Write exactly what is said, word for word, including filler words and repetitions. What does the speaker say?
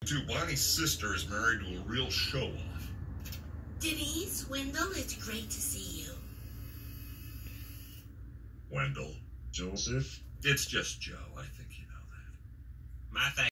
Too, Bonnie's sister is married to a real show-off. Denise, Wendell, it's great to see you. Wendell. Joseph? It's just Joe. I think you know that. My thanks.